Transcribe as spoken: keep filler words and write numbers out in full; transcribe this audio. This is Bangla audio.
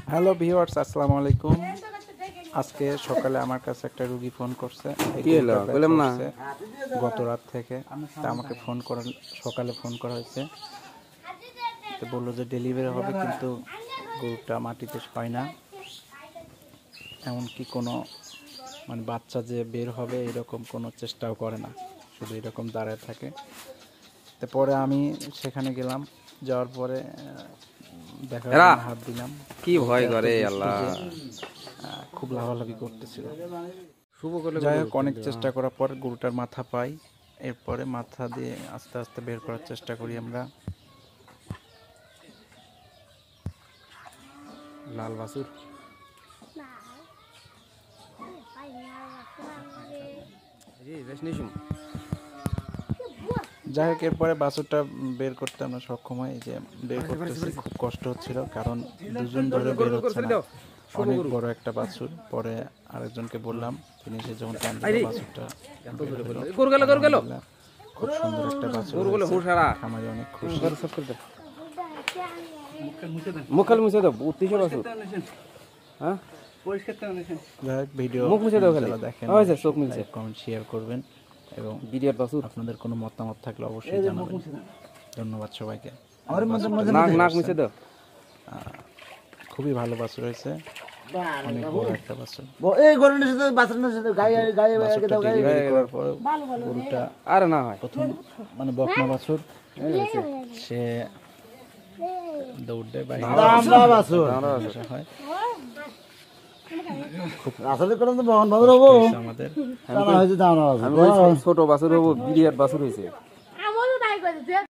হ্যালো ভিউয়ার্স, আসসালামু আলাইকুম। আজকে সকালে আমার কাছে একটা রোগী ফোন করছে, গত রাত থেকে। তা আমাকে ফোন করা সকালে ফোন করা হয়েছে, তো বললো যে ডেলিভারি হবে, কিন্তু গরুটা মাটিতে হয় না, এমনকি কোনো মানে বাচ্চা যে বের হবে এরকম কোনো চেষ্টাও করে না, শুধু এরকম দাঁড়ায় থাকে। তো পরে আমি সেখানে গেলাম, যাওয়ার পরে দেখা হাত দিলাম, কি ভয় করে আল্লাহ, খুব লাভালাভি করতেছিল। যাই হোক, অনেক চেষ্টা করার পর গরুটার মাথা পাই, এরপরে মাথা দিয়ে আস্তে আস্তে বের করার চেষ্টা করি আমরা। লাল বাছুর যাই হোক, এরপরে বাছুরটা বের করতে আমরা সক্ষম হই। যে বের করতেছি, খুব কষ্ট হচ্ছিল, কারণ দুজন ধরে বের হচ্ছে না, অনেক বড় একটা বাছুর। পরে আরেকজনকে বললাম, তিনি এসে যখন বাছুরটা খুব সুন্দর একটা বাছুর, খামারে অনেক খুশি। মুখাল মুছে দাও, উত্তিশ বাছুর। হ্যাঁ, যাই হোক, ভিডিও মুখ মুছে দাও, খালি দেখেন, চোখ মিলছে, কমেন্ট শেয়ার করবেন, এবং বিরিয়ার বাছুর আপনাদের কোনো মতামত থাকলে অবশ্যই জানাবেন। ধন্যবাদ সবাইকে। নাক নাক মুছে দাও। খুবই ভালো বাছুর হয়েছে, অনেক বড় একটা বাছুর। এই গরুটার সাথে বাছুরের সাথে গায়ে গায়ে গরুটা আর না হয় প্রথম মানে বকনা বাছুর, সে দৌড় দেয় বাইরে, আমরা বাছুর হয় আসলে কোন তো বহন ভালো হবো আমাদের। ছোট বাছুর হবো, বিরিয়ার বাছুর হয়েছে।